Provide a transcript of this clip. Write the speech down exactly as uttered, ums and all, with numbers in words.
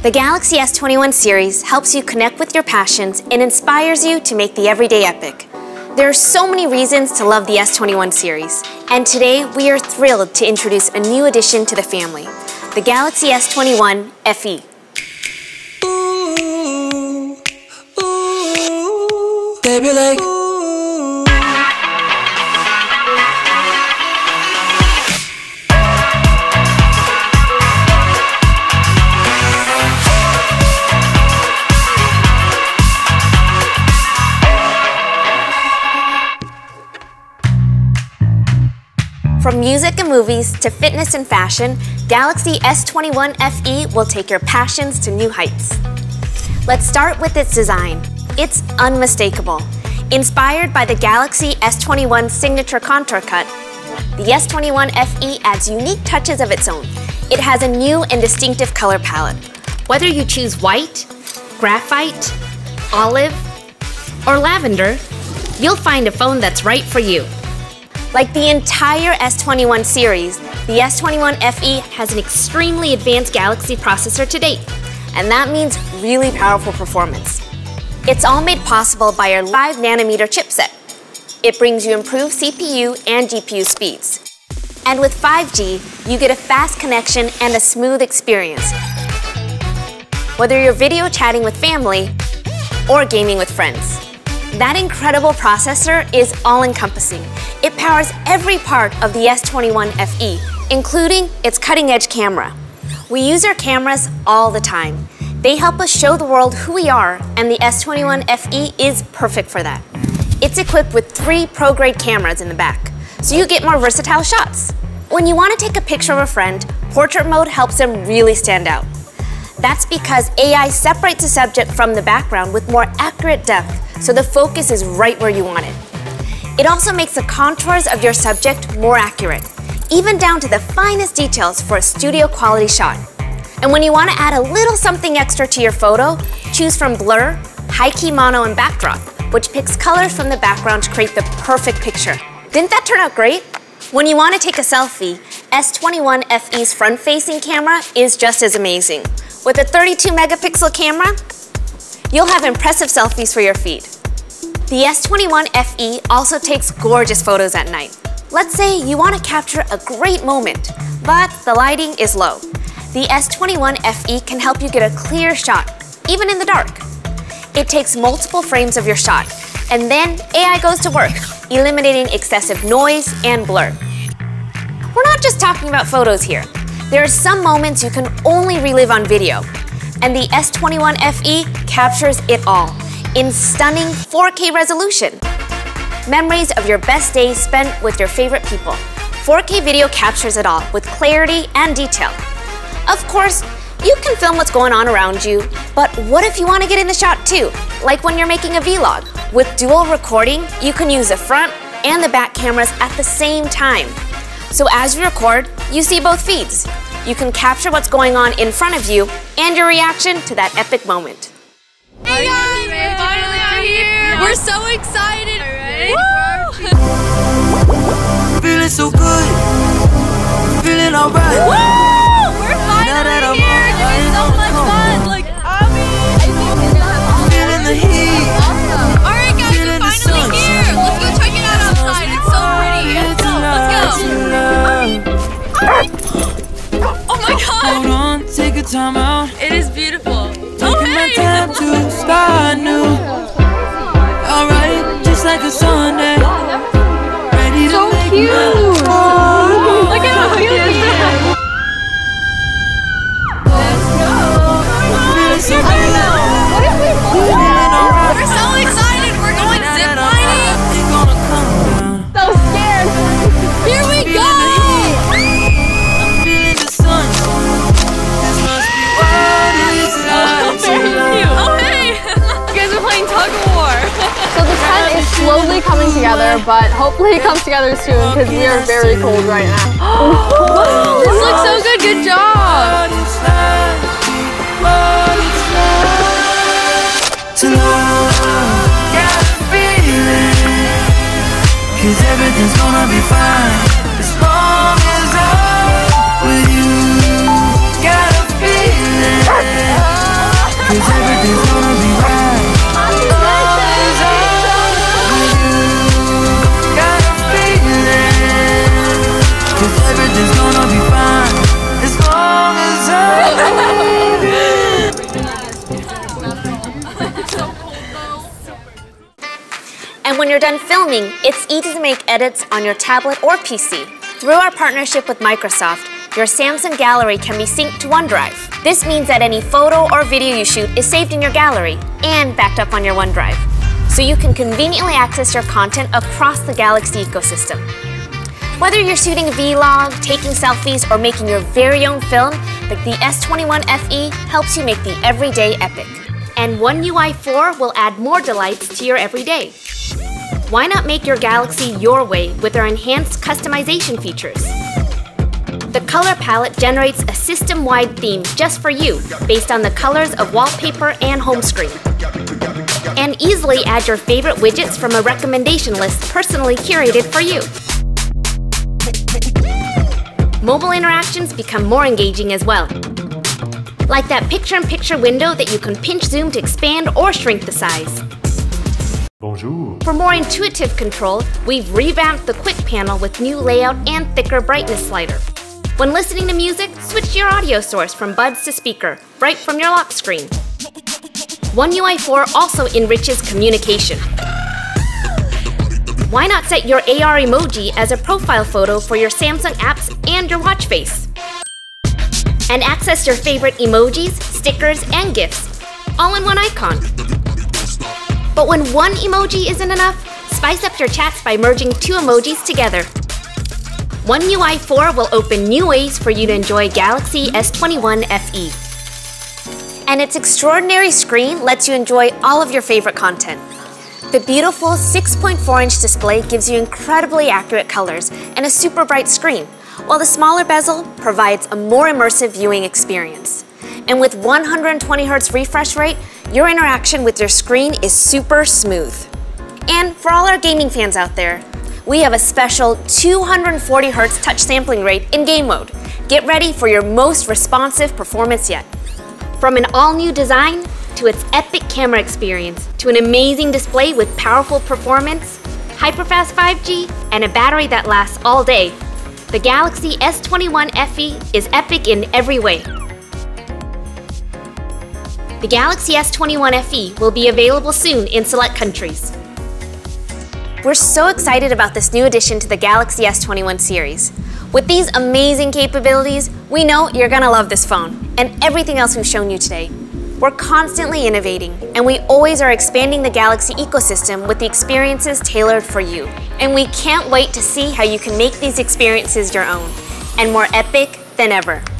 The Galaxy S twenty-one series helps you connect with your passions and inspires you to make the everyday epic. There are so many reasons to love the S twenty-one series, and today we are thrilled to introduce a new addition to the family, the Galaxy S twenty-one F E. Ooh, ooh, baby, like, ooh. From music and movies to fitness and fashion, Galaxy S twenty-one F E will take your passions to new heights. Let's start with its design. It's unmistakable. Inspired by the Galaxy S twenty-one signature contour cut, the S twenty-one F E adds unique touches of its own. It has a new and distinctive color palette. Whether you choose white, graphite, olive, or lavender, you'll find a phone that's right for you. Like the entire S twenty-one series, the S twenty-one F E has an extremely advanced Galaxy processor to date, and that means really powerful performance. It's all made possible by our five nanometer chipset. It brings you improved C P U and G P U speeds. And with five G, you get a fast connection and a smooth experience. Whether you're video chatting with family or gaming with friends. That incredible processor is all-encompassing. It powers every part of the S twenty-one F E, including its cutting-edge camera. We use our cameras all the time. They help us show the world who we are, and the S twenty-one F E is perfect for that. It's equipped with three pro-grade cameras in the back, so you get more versatile shots. When you want to take a picture of a friend, portrait mode helps them really stand out. That's because A I separates the subject from the background with more accurate depth, so the focus is right where you want it. It also makes the contours of your subject more accurate, even down to the finest details for a studio quality shot. And when you want to add a little something extra to your photo, choose from Blur, High Key Mono, and Backdrop, which picks colors from the background to create the perfect picture. Didn't that turn out great? When you want to take a selfie, S twenty-one F E's front-facing camera is just as amazing. With a thirty-two megapixel camera, you'll have impressive selfies for your feed. The S twenty-one F E also takes gorgeous photos at night. Let's say you want to capture a great moment, but the lighting is low. The S twenty-one F E can help you get a clear shot, even in the dark. It takes multiple frames of your shot, and then A I goes to work, eliminating excessive noise and blur. We're not just talking about photos here. There are some moments you can only relive on video, and the S twenty-one F E captures it all in stunning four K resolution. Memories of your best days spent with your favorite people. four K video captures it all with clarity and detail. Of course, you can film what's going on around you, but what if you want to get in the shot too? Like when you're making a vlog. With dual recording, you can use the front and the back cameras at the same time. So as you record, you see both feeds. You can capture what's going on in front of you and your reaction to that epic moment. Hey guys, we're finally out here. We're so excited. Woo! Feeling so good. Feeling alright. Woo! We're finally here. This is so much fun. Like, I mean, feeling the heat. Awesome. All right, guys, we're finally here. Let's go check it out outside. It's so pretty. Let's go. Let's go. Oh my God. Hold on, take a time out. It is beautiful. Taking my time to start new. Alright, just like a Sunday. Ready to make cute. Oh, Look at how cute he is. Let's go. feeling so I don't know. What if we Feeling alright. We're so excited. We're going ziplining. Ain't gonna come down. So scared. Here we go. I'm feeling the sun. This must be what it's like to love. Oh, hey. You guys are playing tug of war. So the tent is slowly coming together, but hopefully it comes together soon because we are very cold right now. Wow, this looks so good. Good job. What it's like, what it's like to love. Got a feeling, 'cause everything's gonna be fine as long as I'm with you. Got a feeling. when you're done filming, it's easy to make edits on your tablet or P C. Through our partnership with Microsoft, your Samsung Gallery can be synced to OneDrive. This means that any photo or video you shoot is saved in your gallery and backed up on your OneDrive, so you can conveniently access your content across the Galaxy ecosystem. Whether you're shooting a vlog, taking selfies, or making your very own film, the S twenty-one F E helps you make the everyday epic. And One U I four will add more delights to your everyday. Why not make your Galaxy your way with our enhanced customization features? The color palette generates a system-wide theme just for you, based on the colors of wallpaper and home screen. And easily add your favorite widgets from a recommendation list personally curated for you. Mobile interactions become more engaging as well. Like that picture-in-picture window that you can pinch zoom to expand or shrink the size. Bonjour. For more intuitive control, we've revamped the quick panel with new layout and thicker brightness slider. When listening to music, switch to your audio source from buds to speaker, right from your lock screen. One U I four also enriches communication. Why not set your A R emoji as a profile photo for your Samsung apps and your watch face? And access your favorite emojis, stickers, and GIFs, all in one icon. But when one emoji isn't enough, spice up your chats by merging two emojis together. One U I four will open new ways for you to enjoy Galaxy S twenty-one F E. And its extraordinary screen lets you enjoy all of your favorite content. The beautiful six point four inch display gives you incredibly accurate colors and a super bright screen, while the smaller bezel provides a more immersive viewing experience. And with one hundred twenty hertz refresh rate, your interaction with your screen is super smooth. And for all our gaming fans out there, we have a special two hundred forty hertz touch sampling rate in game mode. Get ready for your most responsive performance yet. From an all-new design, to its epic camera experience, to an amazing display with powerful performance, hyperfast five G, and a battery that lasts all day, the Galaxy S twenty-one F E is epic in every way. The Galaxy S twenty-one F E will be available soon in select countries. We're so excited about this new addition to the Galaxy S twenty-one series. With these amazing capabilities, we know you're gonna love this phone and everything else we've shown you today. We're constantly innovating, and we always are expanding the Galaxy ecosystem with the experiences tailored for you. And we can't wait to see how you can make these experiences your own, and more epic than ever.